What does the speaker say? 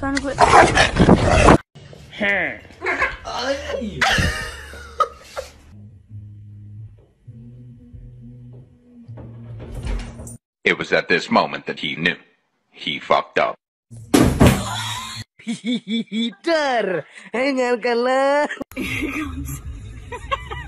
Kan gue. It was at this moment that he knew. He fucked up. Peter, hingalkanlah.